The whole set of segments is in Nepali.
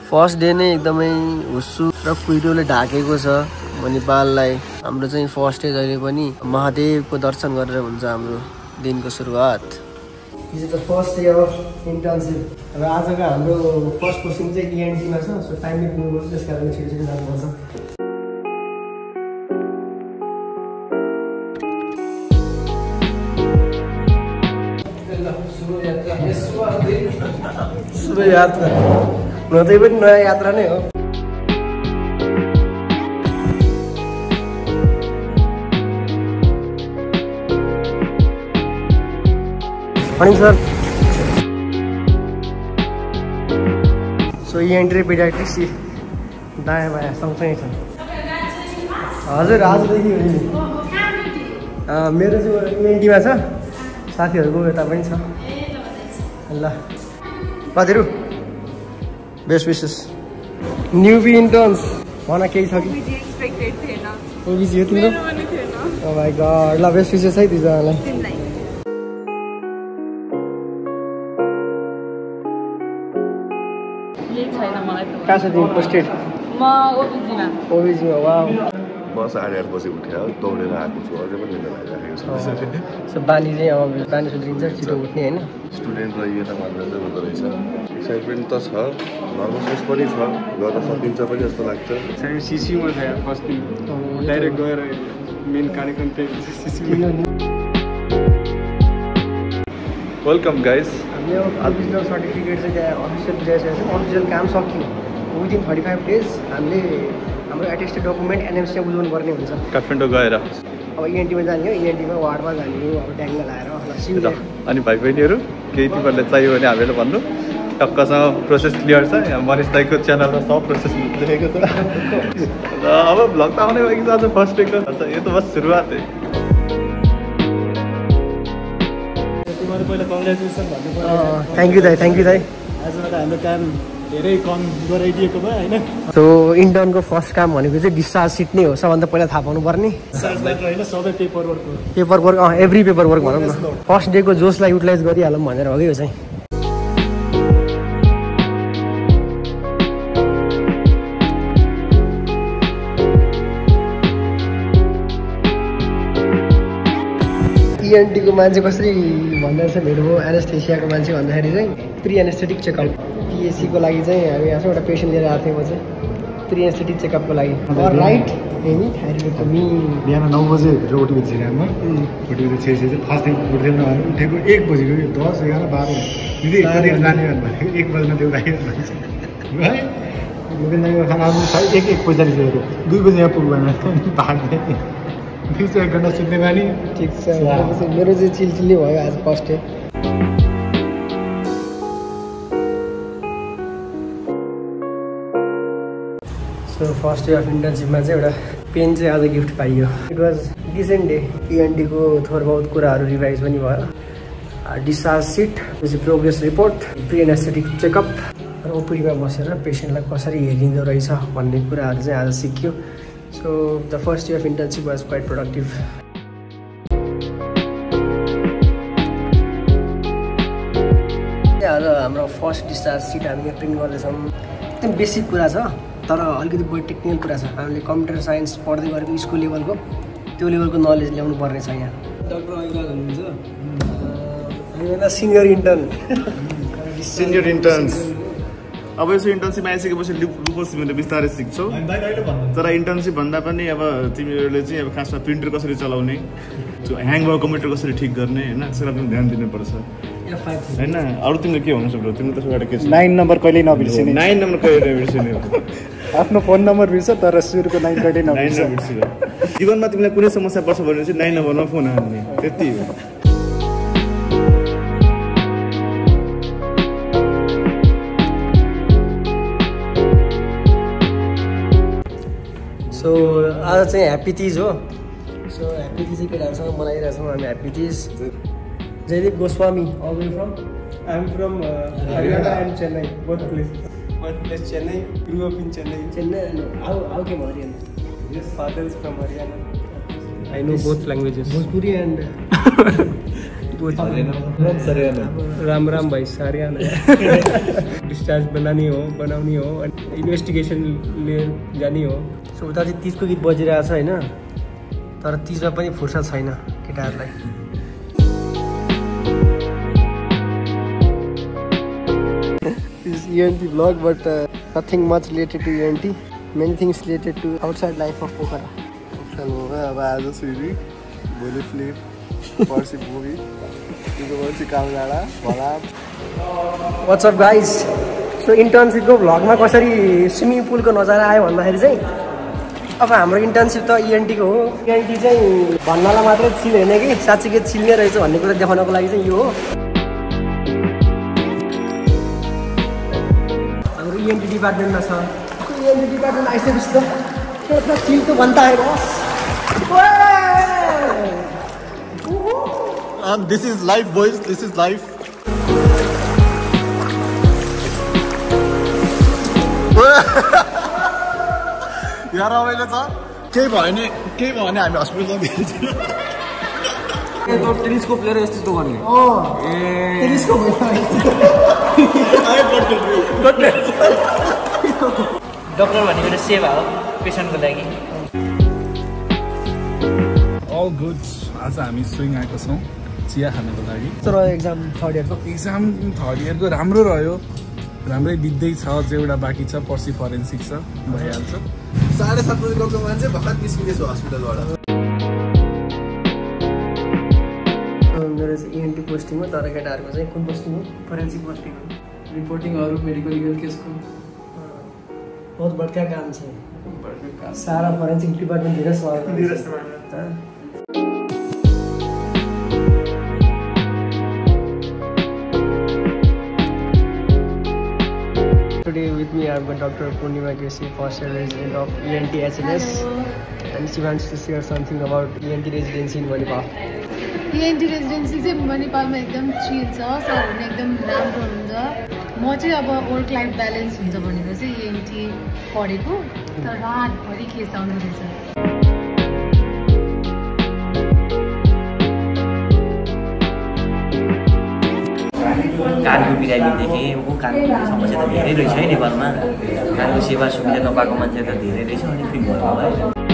फर्स्ट डे नै एकदमै हुस्सु र कुहिरोले ढाकेको छ नेपाललाई। हाम्रो चाहिँ फर्स्ट डे जहिले पनि महादेवको दर्शन गरेर हुन्छ हाम्रो दिनको सुरुवात। This is the first day of internship. र आजको हाम्रो फर्स्ट पोस्टिङ चाहिँ इएनटीमा छ। सो टाइमले पुग्नुपर्छ, त्यस कारणले छिटो छिटो जानुपर्छ। शुभ यात्रा नदै पनि नयाँ यात्रा नै हो। Morning sir. So ENT paediatrics दायाँ बायाँ सँगसँगै छन्। हजुर आजदेखि हो नि। मेरो चाहिँ इएनटीमा छ, साथीहरूको यता पनि छ। ल कतिहरू बेस्ट विसेस। न्युबी इन्टर्न्स भन केही छ कि? ओबिजी हो तिम्रो? Oh my god. ल बेस्ट विसेस है दुईजनालाई। कहाँ छ तिमी पोस्टेड? म ओबिजीमा। ओबिजीमा। वाउ। म 8:30 बजे उठ्यो, दौडेर आएको छु, अझै पनि निद्रा लागिरहेको छ। सो बानी चाहिँ अब बानी सुध्रिन्छ छिटो उठ्ने होइन? स्टुडेन्ट रहिए त मात्र चाहिँ हुँदो रहेछ। एक्साइटमेन्ट त छ, नर्भसनेस पनि छ, गर्न सकिन्छ पनि जस्तो लाग्छ। सिसीमा छ यार फर्स्ट दिन डाइरेक्ट गएर मेन कार्यक्रम त्यही सिसीमा। Welcome guys. हामीले अब प्रोभिजनल सर्टिफिकेट चाहिँ त्यहाँ अफिसियल ल्याइसकेको छ। अफिसियल काम सक्यो विदिन 45 डेज हामीले हाम्रो एटेस्टेड डकुमेन्ट एनएमसीमा बुझाउनु पर्ने हुन्छ। काठमाडौँ गएर अब इएनटीमा जाने हो, इएनटीमा वार्डमा जाने हो, अब ट्याङ्गमा लाएर अनि भाइ बहिनीहरू केही तिमीहरूलाई चाहियो भने हामीलाई भन्नु। टक्कसँग प्रोसेस क्लियर छ। यहाँ मनिष दाइको च्यानलमा सब प्रोसेस लेखेको छ। र अब भ्लग त आउने भएको छ आज फर्स्ट डेको। यो त बस सुरुवात है। तिमीहरू पहिला कङ्ग्रेचुलेसन भन्नु पर्यो। थ्याङ्क यू दाइ, थ्याङ्क यू दाइ। आजबाट हाम्रो काम धेरै कम गराइदिएको भयो होइन। सो इन्टर्नको फर्स्ट काम भनेको चाहिँ डिस्चार्ज सिट नै हो। सबभन्दा पहिला थाहा पाउनु पर्ने होइन सबै पेपर वर्क हो। Paper work, every paper work भनौँ न। फर्स्ट डेको जोसलाई युटिलाइज गरिहालौँ भनेर हो कि यो चाहिँ। इएनटीको मान्छे कसरी भन्दा चाहिँ भेट भयो एनेस्थेसियाको मान्छे भन्दाखेरि चाहिँ प्री एनेस्थेटिक चेकअप पिएससीको लागि चाहिँ हामी यहाँ एउटा पेसेन्ट लिएर आएको थियौँ। म चाहिँ प्री एनेस्थेटिक चेकअपको लागि। राइट एनी थाइरोइडको मी बिहान 9 बजे भित्र उठेको छिरामा उठेको चाहिँ फर्स्ट दिन उठेन उठेको 1 बजेको 10, 11, 12 दिदी कति जाने भनेको 1 बजीमा त्यो गाडी भन्छ है। लुकेन्द्रको खाना आउनु 1:45 बजेको 2 बजे यहाँ पुग्दैन भाग्ने 2-1 घन्टा सुत्ने बानी। ठिक छ। मेरो चाहिँ चिलचिल्ली भयो आज first day. So first day of इन्टर्नसिपमा चाहिँ एउटा पेन चाहिँ आज गिफ्ट पाइयो। It was decent day. इएनटीको थोर बहुत कुराहरू रिभाइज पनि भयो। Discharge sheet, progress report, pre anaesthetic checkup र ओपिडीमा बसेर पेसेन्टलाई कसरी हेरिँदो रहेछ भन्ने कुराहरू चाहिँ आज सिक्यो। So the first day of internship was quite productive. आज हाम्रो फर्स्ट डिस्चार्ज सिट हामीले प्रिन्ट गर्दैछौँ। एकदम बेसिक कुरा छ तर अलिकति बढी टेक्निकल कुरा छ। हामीले कम्प्युटर साइन्स पढ्दै गरेको स्कुल लेभलको त्यो लेभलको नलेज ल्याउनु पर्ने छ यहाँ। डाक्टर अङ्कल हुनुहुन्छ हामीभन्दा सिनियर इन्टर्न। सिनियर इन्टर्न्स अब यसो इन्टर्नसिप आइसकेपछि लुपोस् तिमीले बिस्तारै सिक्छौ। तर इन्टर्नसिप भन्दा पनि अब तिमीहरूले चाहिँ अब खासमा प्रिन्टर कसरी चलाउने, ह्याङ भएको कम्प्युटर कसरी ठिक गर्ने होइन, त्यसलाई पनि ध्यान दिनुपर्छ होइन। अरू तिमीले के हुनु सक्छौ? तिम्रो त एउटा के छ 9 नम्बर कहिल्यै नबिर्सिने। 9 नम्बर कहिले नबिर्सिने? आफ्नो फोन नम्बर बिर्स तर सुरुको 9 कहिल्यै नबिर्सिने। जीवनमा तिमीलाई कुनै समस्या पर्छ भने चाहिँ 9 नम्बरमा फोन हान्ने, त्यति हो। सो आज चाहिँ ह्याप्पी तिज हो। सो ह्याप्पी तिज चाहिँ केटाहरूसँग मनाइरहेको छौँ हामी happy Teej. Jaydeep Goswami all the way from? I'm from Haryana and Chennai, both places. One place Chennai, grew up in Chennai. Chennai, how came Haryana? Yes, father is from Haryana. I know both languages. Bhojpuri and Ram Ram भाइ सारियाना डिस्चार्ज बनाउने हो अनि इन्भेस्टिगेसन लिएर जाने हो। सो उता चाहिँ 30 को गीत बजिरहेको छ होइन, तर 30 मा पनि फुर्सद छैन केटाहरूलाई। This is ENT vlog, but nothing much related to ENT. Many things related to outside life of Pokhara. अब आज सुइरी, भोलि फ्लिप, पर्सि मुभी, पर्सि काम जाँदा भला। What's up guys? So इन्टर्नसिपको भ्लगमा कसरी स्विमिङ पुलको नजारा आयो भन्दाखेरि चाहिँ अब हाम्रो इन्टर्नसिप त ENT को हो। ENT चाहिँ भन्नलाई मात्रै चिल होइन कि साँच्चीकै चिल्ने रहेछ भन्ने कुरा देखाउनको लागि चाहिँ यो हो। हाम्रो ENT डिपार्टमेन्टमा छ। ENT डिपार्टमेन्ट आइसकेपछि त थोड़ा चिल तो बनता है boss. And this is life boys, this is life. यार अहिले त केही भयो नि हामी हस्पिटलमा भेट्छ। ए तो टेलिस्कोप लिएर यस्तो गर्ने। टेलिस्कोप डक्टर भनेको सेवा हो पेसेन्टको लागि। All good. आज हामी स्विङ आएको छौँ चिया खानको लागि। तर एक्जाम थर्ड इयरको राम्रो रह्यो, राम्रै बित्दैछ। अझै एउटा बाँकी छ, पर्सि फरेन्सिक छ, भइहाल्छ। 7:30 बजे गएको मान्छे भर्खर निस्किँदैछ हस्पिटलबाट। मेरो चाहिँ ENT पोस्टिङ हो, तर केटाहरूको चाहिँ कुन पोस्टिङ हो? फोरेन्सिक पोस्टिङ रिपोर्टिङहरू मेडिकल लिगल केसको बहुत बड़का काम छ। सारा फोरेन्सिक डिपार्टमेन्ट धेरै सवाल Today with me I have got Dr. Purnima Kesi, first year resident of ENT HNS, and she wants to share something about ENT residency in Manipal. ENT residency चाहिँ मणिपालमा एकदम चिल छ, सरहरूले एकदम राम्रो हुन्छ। म चाहिँ अब वर्क लाइफ ब्यालेन्स हुन्छ भनेको चाहिँ ENT पढेको, तर रातभरि केस आउँदो रहेछ। कानको बिरामीदेखि कानको समस्या त धेरै रहेछ है नेपालमा। कानको सेवा सुविधा नपाएको मान्छे त धेरै रहेछ, अनि फ्री भयो है।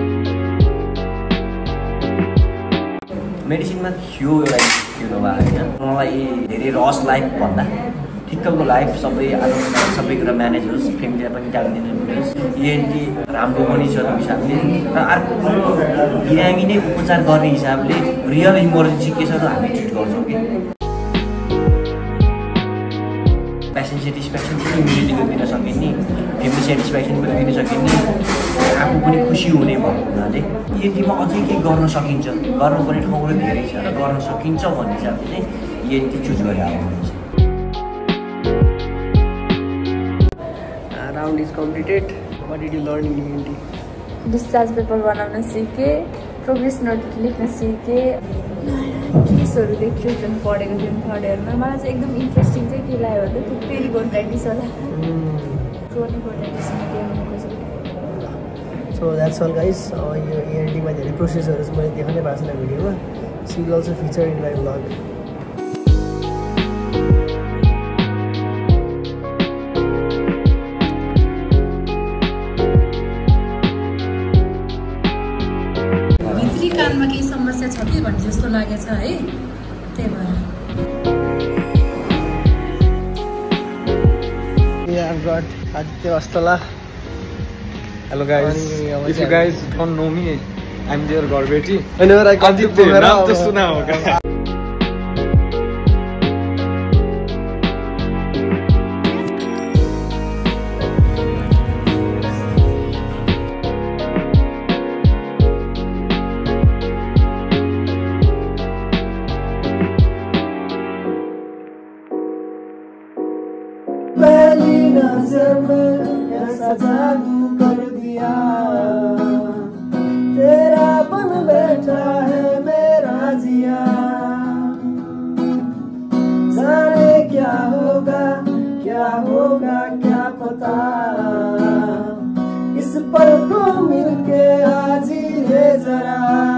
मेडिसिनमा थियो एउटा त्यो नभए होइन, मलाई धेरै रस लाइफ भन्दा ठिक्कको लाइफ सबै सबै कुरा म्यानेज होस्, फ्यामिलीलाई पनि टाइम दिनु मिलोस्। ENT राम्रो पनि छ त्यो हिसाबले, र अर्को कुरो बिरामी नै उपचार गर्ने हिसाबले रियल इमर्जेन्सी केसहरू हामी ट्रिट गर्छौँ कि पेसेन्ट सेटिस्फ्याक्सन पनि इमिडिएटली दिन सकिने, फ्यामिली सेटिस्फ्याक्सन पनि दिन सकिने, आफू पनि खुसी हुने भएको हुनाले ENTमा अझै केही गर्न सकिन्छ, गर्नुपर्ने ठाउँहरू धेरै छ र गर्न सकिन्छ भन्ने हिसाबले चाहिँ ENT चुज गरेर आउनुहुन्छ। Round is completed. What did you learn in ENT? Discharge paper बनाउन सिकेँ, प्रोग्रेस नोट लेख्न सिकेँ, केसहरू देख्यो जुन पढेको जुन थर्ड इयरमा। मलाई चाहिँ एकदम इन्ट्रेस्टिङ चाहिँ के लाग्यो भने त्यो पेरिगोन्टाइटिस होला, क्रोनिक गोन्टाइटिसमा के हुनु खोजेको। So that's all guys. यो ENTमा धेरै प्रोसेसहरू चाहिँ मैले देखाउनै पाएको छैन भिडियोमा। She will also feature in my vlog. भित्री कानमा केही समस्या छ कि भन्ने जस्तो लागेछ है, त्यही भएर। Yeah, I've got Aditya Vastala. Hello guys. If you guys don't know me, I'm their Garbeti. Whenever I come to Pokhara, नाम तो सुना होगा। पहली नजर में ऐसा जादू कर दिया, तेरा बन बैठा है मेरा जिया। जाने क्या होगा क्या पता, इस पल को मिलके आज ही ले जरा।